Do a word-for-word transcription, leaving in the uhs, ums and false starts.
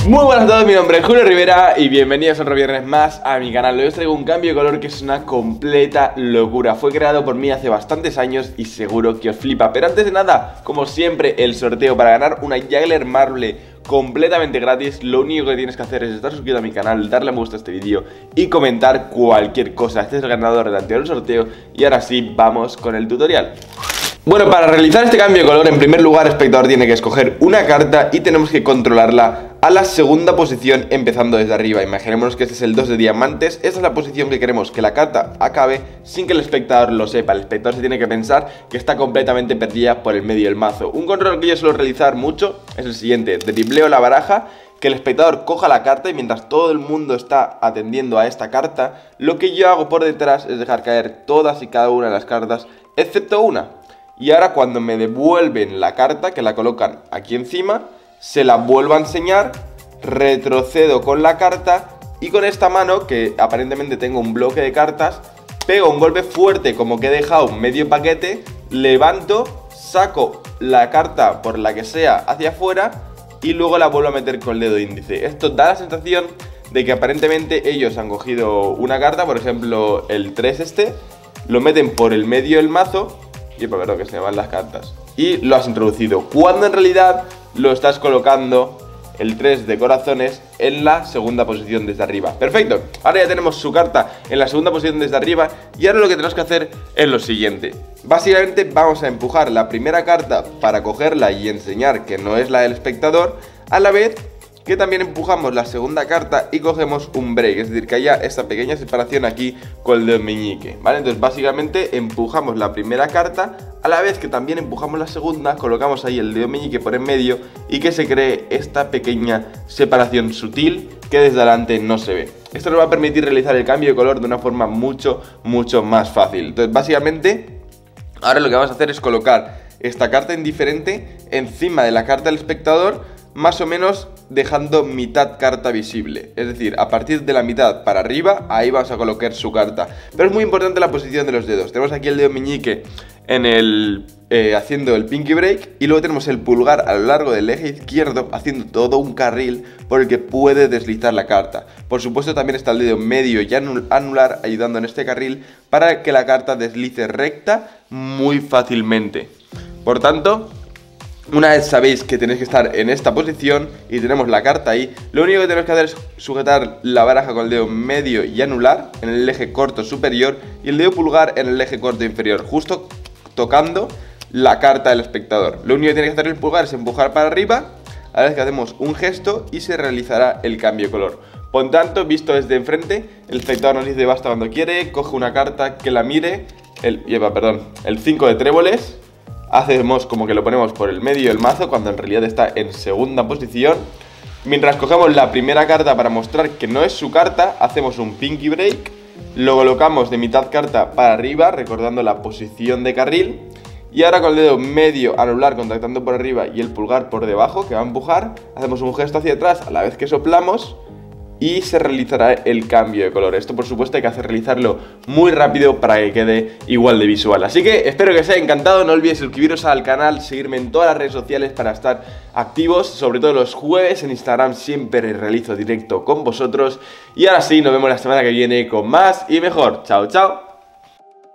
Muy buenas a todos, mi nombre es Julio Rivera y bienvenidos otro viernes más a mi canal. Hoy os traigo un cambio de color que es una completa locura. Fue creado por mí hace bastantes años y seguro que os flipa. Pero antes de nada, como siempre, el sorteo para ganar una Juggler Marble completamente gratis. Lo único que tienes que hacer es estar suscrito a mi canal, darle a me gusta a este vídeo y comentar cualquier cosa. Este es el ganador del anterior sorteo y ahora sí, vamos con el tutorial. Bueno, para realizar este cambio de color, en primer lugar, el espectador tiene que escoger una carta y tenemos que controlarla a la segunda posición empezando desde arriba. Imaginémonos que este es el dos de diamantes. Esa es la posición que queremos que la carta acabe sin que el espectador lo sepa. El espectador se tiene que pensar que está completamente perdida por el medio del mazo. Un control que yo suelo realizar mucho es el siguiente: dribleo la baraja, que el espectador coja la carta y mientras todo el mundo está atendiendo a esta carta, lo que yo hago por detrás es dejar caer todas y cada una de las cartas, excepto una. Y ahora cuando me devuelven la carta, que la colocan aquí encima, se la vuelvo a enseñar, retrocedo con la carta y con esta mano, que aparentemente tengo un bloque de cartas, pego un golpe fuerte como que he dejado medio paquete, levanto, saco la carta por la que sea hacia afuera y luego la vuelvo a meter con el dedo índice. Esto da la sensación de que aparentemente ellos han cogido una carta, por ejemplo el tres este, lo meten por el medio del mazo. Y para ver que se me van las cartas. Y lo has introducido. Cuando en realidad lo estás colocando el tres de corazones en la segunda posición desde arriba. Perfecto. Ahora ya tenemos su carta en la segunda posición desde arriba. Y ahora lo que tenemos que hacer es lo siguiente. Básicamente vamos a empujar la primera carta para cogerla y enseñar que no es la del espectador, a la vez que también empujamos la segunda carta y cogemos un break, es decir, que haya esta pequeña separación aquí con el dedo meñique, ¿vale? Entonces básicamente empujamos la primera carta, a la vez que también empujamos la segunda, colocamos ahí el dedo meñique por en medio y que se cree esta pequeña separación sutil que desde adelante no se ve. Esto nos va a permitir realizar el cambio de color de una forma mucho, mucho más fácil. Entonces básicamente ahora lo que vamos a hacer es colocar esta carta indiferente encima de la carta del espectador, más o menos dejando mitad carta visible. Es decir, a partir de la mitad para arriba, ahí vamos a colocar su carta. Pero es muy importante la posición de los dedos. Tenemos aquí el dedo meñique en el, eh, haciendo el pinky break, y luego tenemos el pulgar a lo largo del eje izquierdo haciendo todo un carril por el que puede deslizar la carta. Por supuesto también está el dedo medio y anular ayudando en este carril para que la carta deslice recta muy fácilmente. Por tanto, una vez sabéis que tenéis que estar en esta posición y tenemos la carta ahí, lo único que tenemos que hacer es sujetar la baraja con el dedo medio y anular en el eje corto superior y el dedo pulgar en el eje corto inferior, justo tocando la carta del espectador. Lo único que tiene que hacer el pulgar es empujar para arriba, a la vez que hacemos un gesto y se realizará el cambio de color. Por tanto, visto desde enfrente, el espectador nos dice basta cuando quiere, coge una carta que la mire, el, lleva, perdón, el cinco de tréboles. Hacemos como que lo ponemos por el medio del mazo cuando en realidad está en segunda posición. Mientras cogemos la primera carta para mostrar que no es su carta, hacemos un pinky break, lo colocamos de mitad carta para arriba, recordando la posición de carril. Y ahora con el dedo medio anular contactando por arriba y el pulgar por debajo, que va a empujar, hacemos un gesto hacia atrás a la vez que soplamos y se realizará el cambio de color. Esto por supuesto hay que hacer realizarlo muy rápido para que quede igual de visual. Así que espero que os haya encantado, no olvidéis suscribiros al canal, seguirme en todas las redes sociales para estar activos, sobre todo los jueves en Instagram siempre realizo directo con vosotros. Y ahora sí, nos vemos la semana que viene con más y mejor. Chao, chao.